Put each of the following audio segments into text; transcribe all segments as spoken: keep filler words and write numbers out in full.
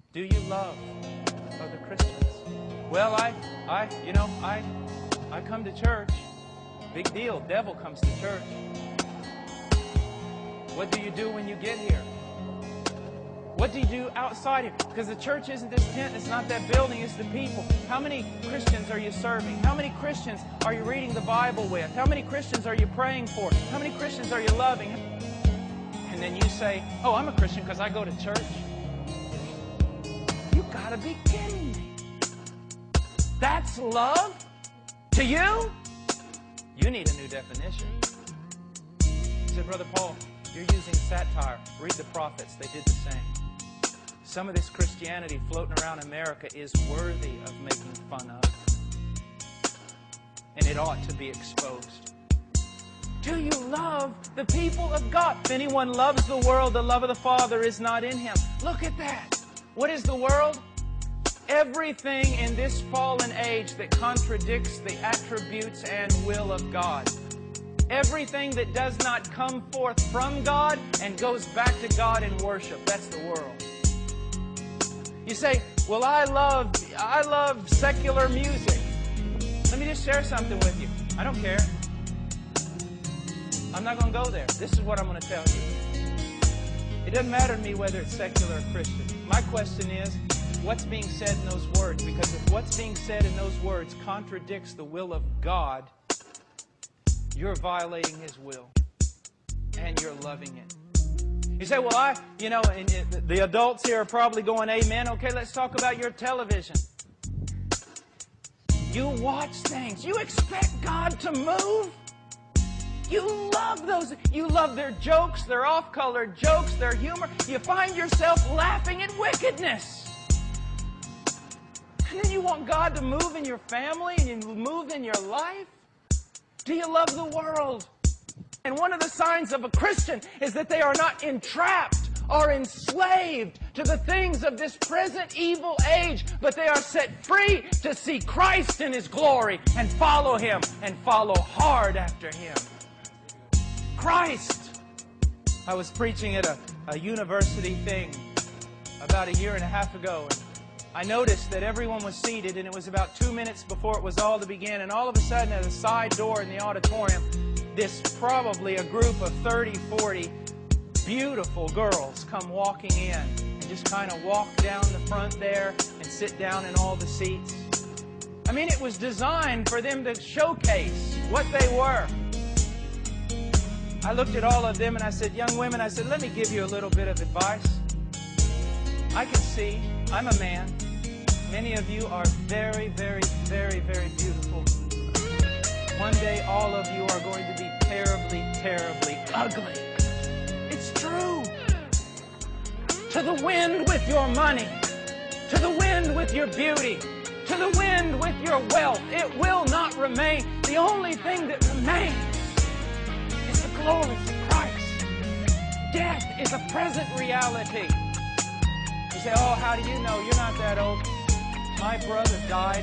Do you love other Christians? Well, I, I, you know, I, I come to church. Big deal. Devil comes to church. What do you do when you get here? What do you do outside here? Because the church isn't this tent, it's not that building, it's the people. How many Christians are you serving? How many Christians are you reading the Bible with? How many Christians are you praying for? How many Christians are you loving? And then you say, oh, I'm a Christian because I go to church. You gotta be kidding me. That's love? To you? You need a new definition. He said, Brother Paul, you're using satire. Read the prophets. They did the same. Some of this Christianity floating around America is worthy of making fun of. And it ought to be exposed. Do you love the people of God? If anyone loves the world, the love of the Father is not in him. Look at that. What is the world? Everything in this fallen age that contradicts the attributes and will of God. Everything that does not come forth from God and goes back to God in worship. That's the world. You say, well, I love, I love secular music. Let me just share something with you. I don't care. I'm not going to go there. This is what I'm going to tell you. It doesn't matter to me whether it's secular or Christian. My question is, what's being said in those words? Because if what's being said in those words contradicts the will of God, you're violating His will, and you're loving it. You say, well, I, you know, and it, the adults here are probably going, amen. Okay, let's talk about your television. You watch things. You expect God to move. You love those. You love their jokes, their off-colored jokes, their humor. You find yourself laughing at wickedness. And then you want God to move in your family and you move in your life. Do you love the world? And one of the signs of a Christian is that they are not entrapped or enslaved to the things of this present evil age, but they are set free to see Christ in His glory and follow Him and follow hard after Him. Christ! I was preaching at a, a university thing about a year and a half ago, and I noticed that everyone was seated, and it was about two minutes before it was all to begin, and all of a sudden at a side door in the auditorium, this probably a group of thirty, forty beautiful girls come walking in and just kind of walk down the front there and sit down in all the seats. I mean, it was designed for them to showcase what they were. I looked at all of them and I said, young women, I said, let me give you a little bit of advice. I can see, I'm a man, many of you are very, very, very, very beautiful. One day all of you are going to be terribly, terribly ugly. It's true. To the wind with your money, to the wind with your beauty, to the wind with your wealth. It will not remain. The only thing that remains is the glory of Christ. Death is a present reality. You say, oh, how do you know? You're not that old. My brother died.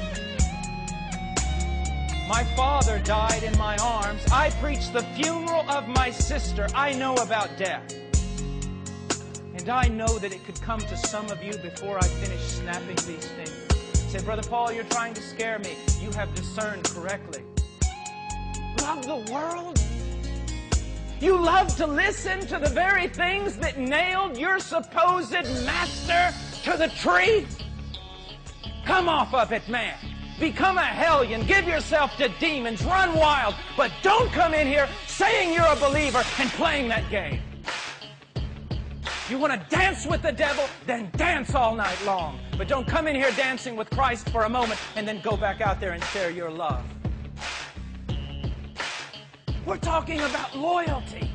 My father died in my arms. I preached the funeral of my sister. I know about death. And I know that it could come to some of you before I finish snapping these fingers. You say, Brother Paul, you're trying to scare me. You have discerned correctly. Love the world? You love to listen to the very things that nailed your supposed master to the tree? Come off of it, man. Become a hellion. Give yourself to demons. Run wild. But don't come in here saying you're a believer and playing that game. You want to dance with the devil? Then dance all night long. But don't come in here dancing with Christ for a moment and then go back out there and share your love. We're talking about loyalty.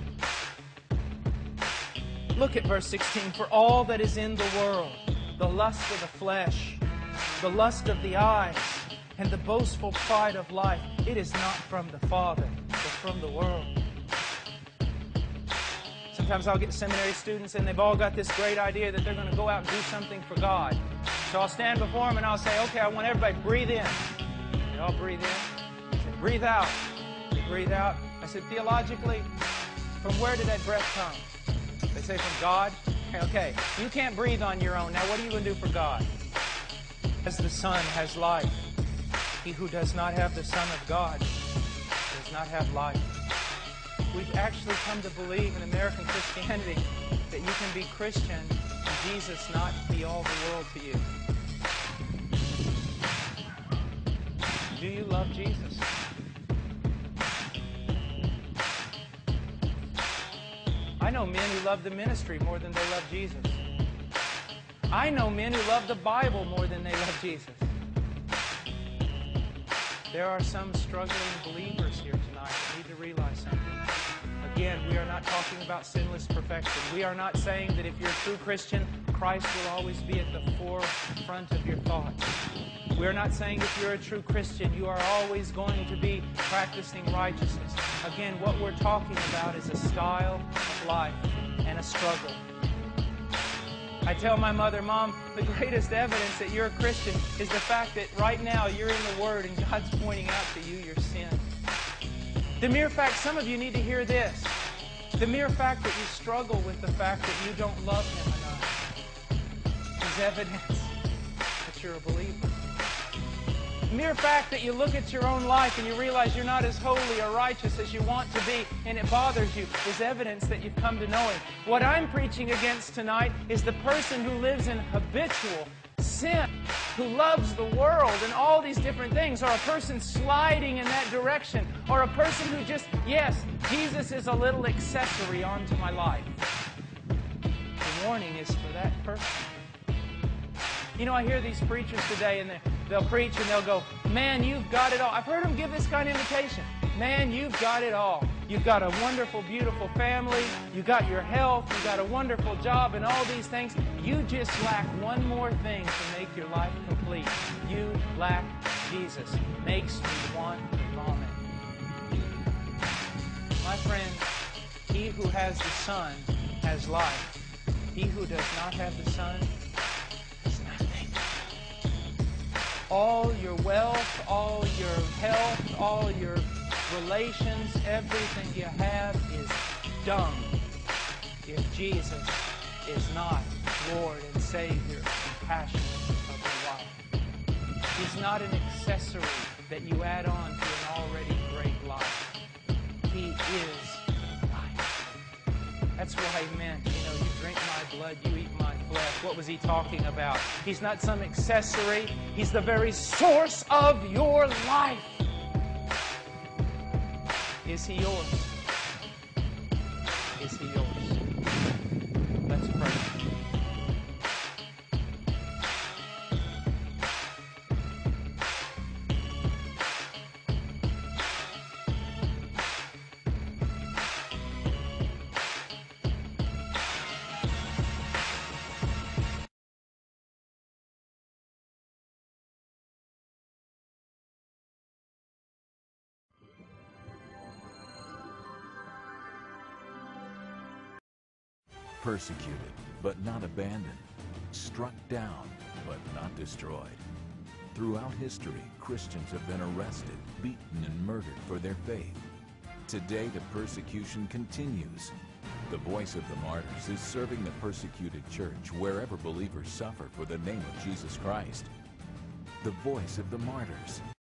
Look at verse sixteen. For all that is in the world, the lust of the flesh, the lust of the eyes, and the boastful pride of life, it is not from the Father, but from the world. Sometimes I'll get seminary students and they've all got this great idea that they're going to go out and do something for God. So I'll stand before them and I'll say, okay, I want everybody to breathe in. They all breathe in. I say, breathe out. They breathe out. I said, theologically, from where did that breath come? They say, from God. Okay, you can't breathe on your own. Now what are you going to do for God? As the Son has life, he who does not have the Son of God does not have life. We've actually come to believe in American Christianity that you can be Christian and Jesus not be all the world to you. Do you love Jesus? I know men who love the ministry more than they love Jesus. I know men who love the Bible more than they love Jesus. There are some struggling believers here tonight that need to realize something. Again, we are not talking about sinless perfection. We are not saying that if you're a true Christian, Christ will always be at the forefront of your thoughts. We are not saying if you're a true Christian, you are always going to be practicing righteousness. Again, what we're talking about is a style of life and a struggle. I tell my mother, Mom, the greatest evidence that you're a Christian is the fact that right now you're in the Word and God's pointing out to you your sin. The mere fact, some of you need to hear this, the mere fact that you struggle with the fact that you don't love Him enough is evidence that you're a believer. The mere fact that you look at your own life and you realize you're not as holy or righteous as you want to be and it bothers you is evidence that you've come to know Him. What I'm preaching against tonight is the person who lives in habitual sin, who loves the world and all these different things, or a person sliding in that direction, or a person who just, yes, Jesus is a little accessory onto my life. The warning is for that person. You know, I hear these preachers today, and they'll preach and they'll go, man, you've got it all. I've heard them give this kind of invitation. Man, you've got it all. You've got a wonderful, beautiful family. You got your health. You got a wonderful job and all these things. You just lack one more thing to make your life complete. You lack Jesus. Makes me want to vomit. My friend, he who has the Son has life. He who does not have the Son has nothing. All your wealth, all your health, all your relations, everything you have is dung if Jesus is not Lord and Savior and passion of your life. He's not an accessory that you add on to an already great life. He is life. That's why he meant, you know, you drink my blood, you eat my flesh. What was he talking about? He's not some accessory. He's the very source of your life. Is he yours? Is he yours? Let's pray. Persecuted, but not abandoned. Struck down, but not destroyed. Throughout history, Christians have been arrested, beaten, and murdered for their faith. Today, the persecution continues. The Voice of the Martyrs is serving the persecuted church wherever believers suffer for the name of Jesus Christ. The Voice of the Martyrs.